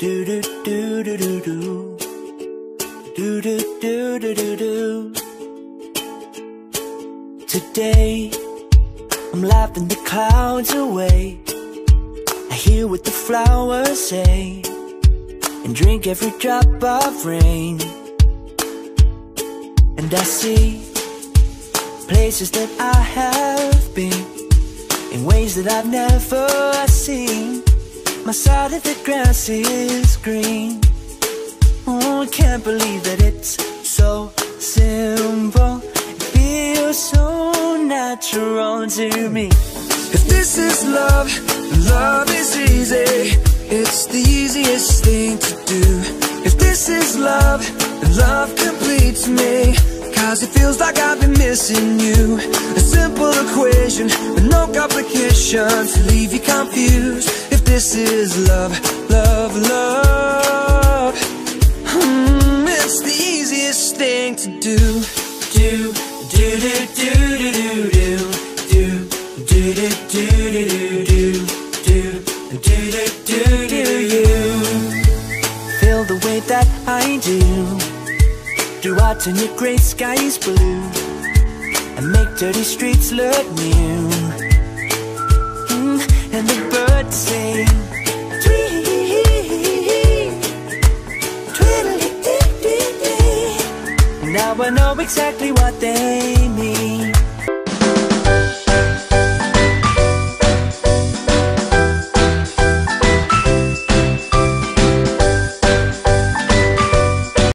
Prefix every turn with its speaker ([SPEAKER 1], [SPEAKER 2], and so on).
[SPEAKER 1] do do do do do do do do do do do do. Today I'm laughing the clouds away. I hear what the flowers say and drink every drop of rain. And I see places that I have been in ways that I've never seen. My side of the grass is green. Oh, I can't believe that it's so simple. It feels so natural to me.
[SPEAKER 2] If this is love, love is easy. It's the easiest thing to do. If this is love, love completes me. Cause it feels like I've been missing you. A simple equation with no complications to leave you confused. If this is love, love, love, it's the easiest thing to do.
[SPEAKER 1] Do, do, do, do, do, do, do, do, do, do, do, do, do, do, do, do, you feel the way that I do? Do I turn your gray skies blue and make dirty streets look new? And the birds sing tweet, tweedledee. Now I know exactly what they mean.